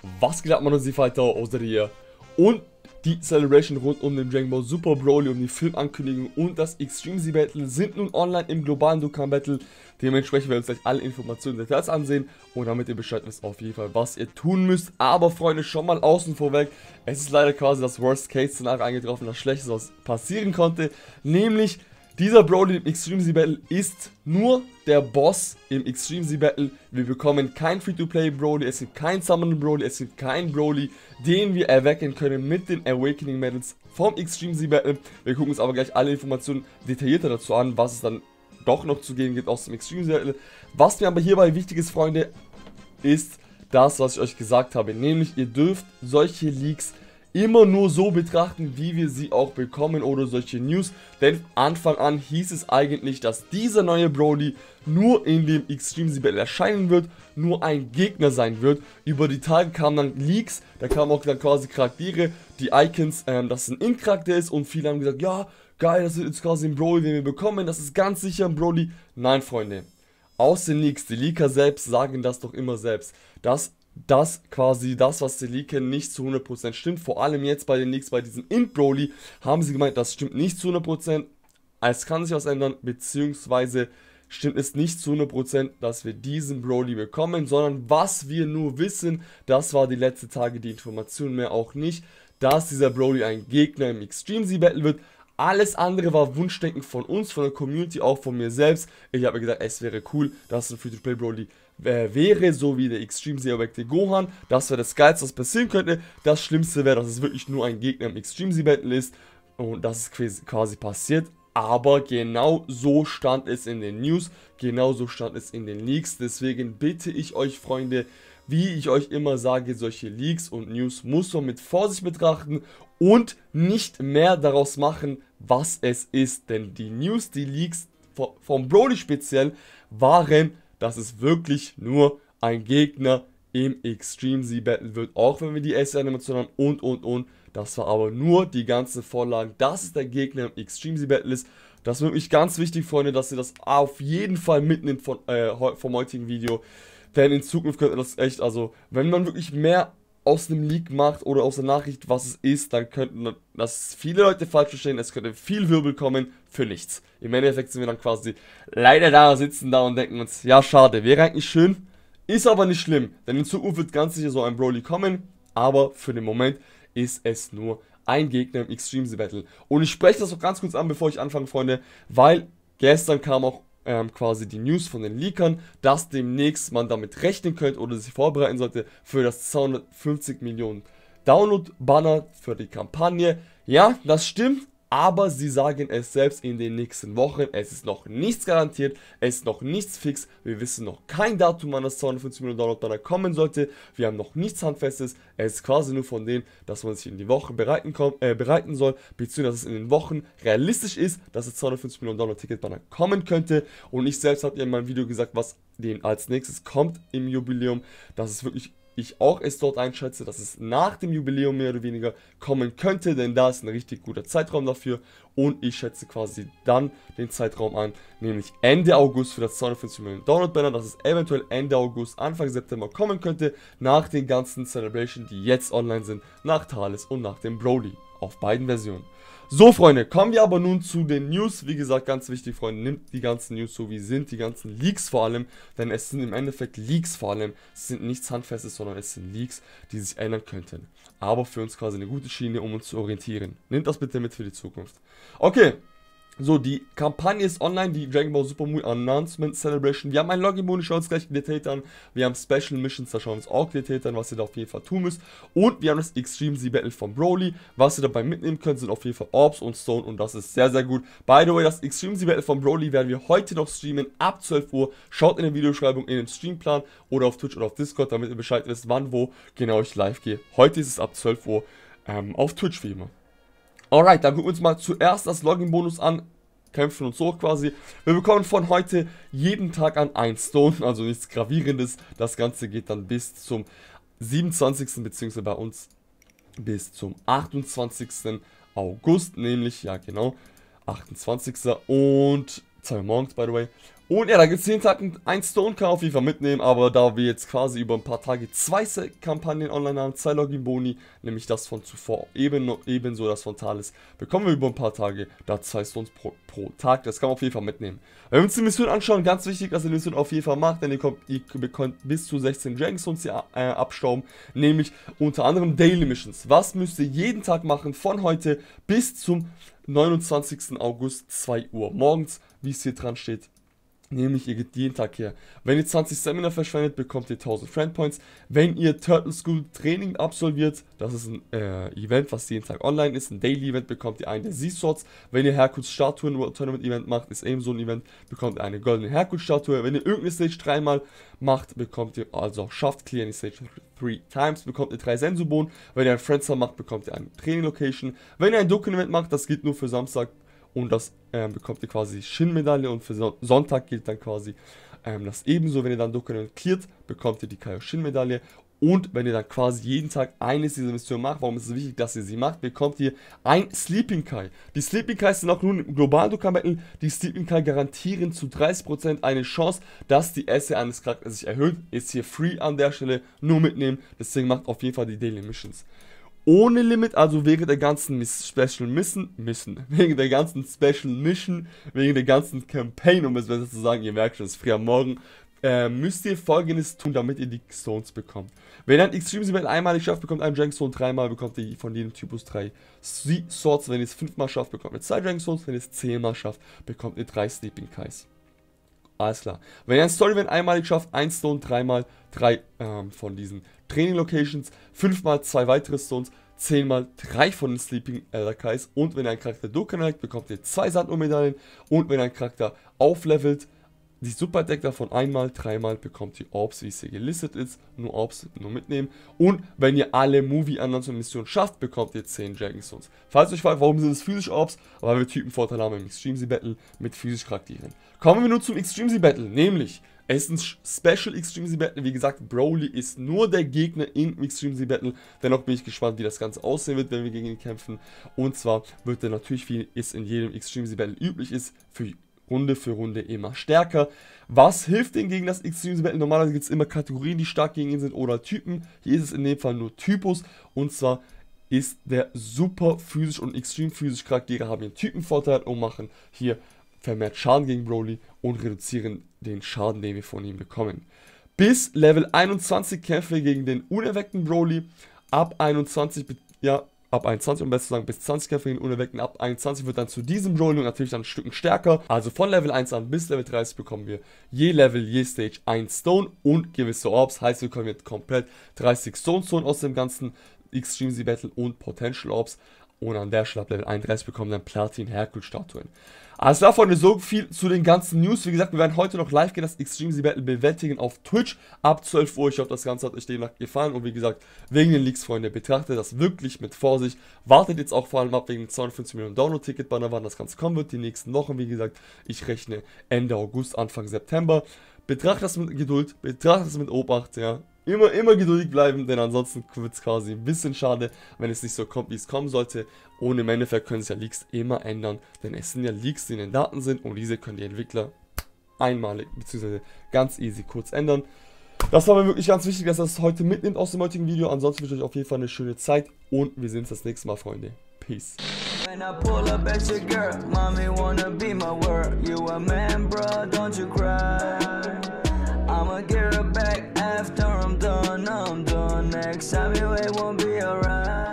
Was geht ab, Mann, und Fighter aus der Reihe? Und die Celebration rund um den Dragon Ball Super Broly, um die Filmankündigung und das Extreme Z Battle sind nun online im globalen Dokkan Battle. Dementsprechend werden wir uns gleich alle Informationen Details ansehen und damit ihr Bescheid wisst auf jeden Fall, was ihr tun müsst. Aber Freunde, schon mal außen vorweg, es ist leider quasi das Worst-Case-Szenario eingetroffen, das Schlechteste, was passieren konnte, nämlich dieser Broly im Extreme Z Battle ist nur der Boss im Extreme Z Battle. Wir bekommen kein Free-to-Play Broly, es gibt kein Summon Broly, es gibt keinen Broly, den wir erwecken können mit den Awakening Medals vom Extreme Z Battle. Wir gucken uns aber gleich alle Informationen detaillierter dazu an, was es dann doch noch zu gehen gibt aus dem Extreme Z Battle. Was mir aber hierbei wichtig ist, Freunde, ist das, was ich euch gesagt habe, nämlich ihr dürft solche Leaks immer nur so betrachten, wie wir sie auch bekommen oder solche News, denn von Anfang an hieß es eigentlich, dass dieser neue Broly nur in dem Extreme Z Battle erscheinen wird, nur ein Gegner sein wird. Über die Tage kamen dann Leaks, da kamen auch dann quasi Charaktere, die Icons, dass es ein In-Charakter ist und viele haben gesagt, ja, geil, das ist jetzt quasi ein Broly, den wir bekommen, das ist ganz sicher ein Broly. Nein, Freunde, aus den Leaks, die Leaker selbst sagen das doch immer selbst, dass quasi das, was sie leaken, nicht zu 100% stimmt. Vor allem jetzt bei den Leaks, bei diesem Int-Broly, haben sie gemeint, das stimmt nicht zu 100%. Es kann sich was ändern, beziehungsweise stimmt es nicht zu 100%, dass wir diesen Broly bekommen, sondern was wir nur wissen, das war die letzten Tage die Information, mehr auch nicht, dass dieser Broly ein Gegner im Extreme Z Battle wird. Alles andere war Wunschdenken von uns, von der Community, auch von mir selbst. Ich habe mir gedacht, es wäre cool, dass ein Free-to-Play Broly wäre, so wie der Extreme Z Objekte Gohan. Das wäre das Geilste, was passieren könnte. Das Schlimmste wäre, dass es wirklich nur ein Gegner im Extreme Z Battle ist und das ist quasi passiert. Aber genau so stand es in den News, genau so stand es in den Leaks. Deswegen bitte ich euch, Freunde, wie ich euch immer sage, solche Leaks und News muss man mit Vorsicht betrachten und nicht mehr daraus machen, was es ist. Denn die News, die Leaks vom Broly speziell waren, dass es wirklich nur ein Gegner im Extreme Z Battle wird, auch wenn wir die S-Animation haben und. Das war aber nur die ganzen Vorlagen, dass es der Gegner im Extreme Z Battle ist. Das ist wirklich ganz wichtig, Freunde, dass ihr das auf jeden Fall mitnimmt vom heutigen Video. Denn in Zukunft könnte das echt, also wenn man wirklich mehr aus einem Leak macht oder aus der Nachricht, was es ist, dann könnten das viele Leute falsch verstehen, es könnte viel Wirbel kommen für nichts. Im Endeffekt sind wir dann quasi leider da, sitzen da und denken uns, ja schade, wäre eigentlich schön, ist aber nicht schlimm, denn in Zukunft wird ganz sicher so ein Broly kommen, aber für den Moment ist es nur ein Gegner im Extreme Z Battle. Und ich spreche das noch ganz kurz an, bevor ich anfange, Freunde, weil gestern kam auch quasi die News von den Leakern, dass demnächst man damit rechnen könnte oder sich vorbereiten sollte für das 250 Millionen Download-Banner für die Kampagne. Ja, das stimmt, aber sie sagen es selbst in den nächsten Wochen. Es ist noch nichts garantiert, es ist noch nichts fix. Wir wissen noch kein Datum, wann das 250 Millionen Download-Banner kommen sollte. Wir haben noch nichts Handfestes. Es ist quasi nur von denen, dass man sich in die Woche bereiten soll, beziehungsweise dass es in den Wochen realistisch ist, dass es 250 Millionen Download-Ticket-Banner kommen könnte. Und ich selbst habe ja in meinem Video gesagt, was den als nächstes kommt im Jubiläum. Das ist wirklich ich auch es dort einschätze, dass es nach dem Jubiläum mehr oder weniger kommen könnte, denn da ist ein richtig guter Zeitraum dafür und ich schätze quasi dann den Zeitraum an, nämlich Ende August für das 250 Millionen Download-Banner, dass es eventuell Ende August, Anfang September kommen könnte, nach den ganzen Celebrations, die jetzt online sind, nach Thales und nach dem Broly, auf beiden Versionen. So, Freunde, kommen wir aber nun zu den News. Wie gesagt, ganz wichtig, Freunde, nimmt die ganzen News so wie sie sind, die ganzen Leaks vor allem, denn es sind im Endeffekt Leaks vor allem, es sind nichts Handfestes, sondern es sind Leaks, die sich ändern könnten. Aber für uns quasi eine gute Schiene, um uns zu orientieren. Nehmt das bitte mit für die Zukunft. Okay. So, die Kampagne ist online, die Dragon Ball Super Moon Announcement Celebration. Wir haben ein Login-Bonus, schauen uns gleich detailliert an. Wir haben Special Missions, da schauen wir uns auch detailliert an, was ihr da auf jeden Fall tun müsst. Und wir haben das Extreme Z Battle von Broly. Was ihr dabei mitnehmen könnt, sind auf jeden Fall Orbs und Stone und das ist sehr, sehr gut. By the way, das Extreme Z Battle von Broly werden wir heute noch streamen, ab 12 Uhr. Schaut in der Videobeschreibung in den Streamplan oder auf Twitch oder auf Discord, damit ihr Bescheid wisst, wann, wo genau ich live gehe. Heute ist es ab 12 Uhr auf Twitch wie immer. Alright, dann gucken wir uns mal zuerst das Login-Bonus an. Kämpfen uns hoch quasi. Wir bekommen von heute jeden Tag an 1 Stone, also nichts Gravierendes. Das Ganze geht dann bis zum 27. beziehungsweise bei uns bis zum 28. August, nämlich, ja genau, 28. Und 2 Uhr morgens, by the way. Und ja, da gibt es jeden Tag ein Stone, kann auf jeden Fall mitnehmen, aber da wir jetzt quasi über ein paar Tage 2 Kampagnen online haben, 2 Login-Boni, nämlich das von zuvor ebenso das von Thales, bekommen wir über ein paar Tage da 2 Stones pro Tag, das kann man auf jeden Fall mitnehmen. Wenn wir uns die Mission anschauen, ganz wichtig, dass ihr die Mission auf jeden Fall macht, denn ihr bekommt bis zu 16 Dragon Stones hier abstauben, nämlich unter anderem Daily Missions. Was müsst ihr jeden Tag machen, von heute bis zum 29. August, 2 Uhr morgens, wie es hier dran steht. Nämlich, ihr geht jeden Tag her. Wenn ihr 20 Stamina verschwendet, bekommt ihr 1000 Friend Points. Wenn ihr Turtle School Training absolviert, das ist ein Event, was jeden Tag online ist, ein Daily Event, bekommt ihr einen der Sea-Swords. Wenn ihr Herkules Statuen Tournament Event macht, ist ebenso ein Event, bekommt ihr eine goldene Herkules Statue. Wenn ihr irgendeine Stage 3 mal macht, bekommt ihr, also schafft Clear die Stage 3 times, bekommt ihr 3 Sensu-Bohnen. Wenn ihr ein Friendstar macht, bekommt ihr eine Training Location. Wenn ihr ein Dokkan Event macht, das gilt nur für Samstag. Und das bekommt ihr quasi Shin-Medaille und für Sonntag gilt dann quasi das ebenso. Wenn ihr dann Dokkan cleart, bekommt ihr die Kaio Shin-Medaille. Und wenn ihr dann quasi jeden Tag eines dieser Missionen macht, warum ist es wichtig, dass ihr sie macht, bekommt ihr ein Sleeping Kai. Die Sleeping Kais sind auch nun im globalen Dokkan Battle. Die Sleeping Kai garantieren zu 30% eine Chance, dass die SR eines Charakters sich erhöht. Ist hier free an der Stelle, nur mitnehmen. Deswegen macht auf jeden Fall die Daily Missions. Ohne Limit, also während der ganzen Special Mission, wegen der ganzen Special Mission, wegen der ganzen Campaign, um es besser zu sagen, ihr merkt schon, es ist früh am Morgen, müsst ihr Folgendes tun, damit ihr die Stones bekommt. Wenn ihr ein Extreme Battle einmalig schafft, bekommt ihr einen Dragon Stone, 3-mal bekommt ihr von jedem Typus 3 Swords. Wenn ihr es 5-mal schafft, bekommt ihr 2 Dragon Stones, wenn ihr es 10-mal schafft, bekommt ihr 3 Sleeping Kais. Alles klar. Wenn ihr ein Story-Event einmalig schafft, 1 Stone, 3-mal 3 von diesen Training-Locations, 5-mal 2 weitere Stones, 10-mal 3 von den Sleeping Elder Kais. Und wenn ihr einen Charakter Dokkan legt, bekommt ihr 2 Sanduhr-Medaillen. Und wenn ihr einen Charakter auflevelt, die Super-Deck davon 1-mal, 3-mal bekommt ihr Orbs, wie es hier gelistet ist. Nur Orbs, nur mitnehmen. Und wenn ihr alle Movie-Annons und Missionen schafft, bekommt ihr 10 Dragon Stones. Falls euch fragt, warum sind es physische Orbs? Weil wir Typenvorteil haben im Extreme Battle mit physischen Charakteren. Kommen wir nun zum Extreme Battle, nämlich es ist ein Special Extreme Battle. Wie gesagt, Broly ist nur der Gegner im Extreme Battle. Dennoch bin ich gespannt, wie das Ganze aussehen wird, wenn wir gegen ihn kämpfen. Und zwar wird er natürlich, wie es in jedem Extreme Battle üblich ist, für Runde immer stärker. Was hilft denn gegen das Extreme Battle? Normalerweise gibt es immer Kategorien, die stark gegen ihn sind oder Typen. Hier ist es in dem Fall nur Typus. Und zwar ist der super physisch und extrem physisch Charaktere haben einen Typenvorteil und machen hier vermehrt Schaden gegen Broly und reduzieren den Schaden, den wir von ihm bekommen. Bis Level 21 kämpfen wir gegen den unerweckten Broly. Ab 21, ab 21, um besser zu sagen, bis 20 kämpfen wir gegen den unerweckten. Ab 21 wird dann zu diesem Broly natürlich dann ein Stück stärker. Also von Level 1 an bis Level 30 bekommen wir je Level, je Stage 1 Stone und gewisse Orbs. Heißt, wir bekommen jetzt komplett 30 Stone aus dem ganzen Extreme Battle und Potential Orbs. Und an der Stelle ab Level 31 bekommen dann Platin Herkules Statuen. Also davon so viel zu den ganzen News. Wie gesagt, wir werden heute noch live gehen, das Extreme Battle bewältigen auf Twitch ab 12 Uhr. Ich hoffe, das Ganze hat euch demnach gefallen. Und wie gesagt, wegen den Leaks, Freunde, betrachtet das wirklich mit Vorsicht. Wartet jetzt auch vor allem ab wegen 250 Millionen Download-Ticket-Banner, wann das Ganze kommen wird. Die nächsten Wochen, wie gesagt, ich rechne Ende August, Anfang September. Betrachtet das mit Geduld, betrachtet das mit Obacht, ja. Immer geduldig bleiben, denn ansonsten wird es quasi ein bisschen schade, wenn es nicht so kommt, wie es kommen sollte. Und im Endeffekt können sich ja Leaks immer ändern, denn es sind ja Leaks, die in den Daten sind und diese können die Entwickler einmalig bzw. ganz easy kurz ändern. Das war mir wirklich ganz wichtig, dass ihr das heute mitnimmt aus dem heutigen Video. Ansonsten wünsche ich euch auf jeden Fall eine schöne Zeit und wir sehen uns das nächste Mal, Freunde. Peace. When I pull up at your girl, mommy wanna be my world. You a man, bro, don't you cry. I'ma get her back after I'm done. Next time you it won't be alright.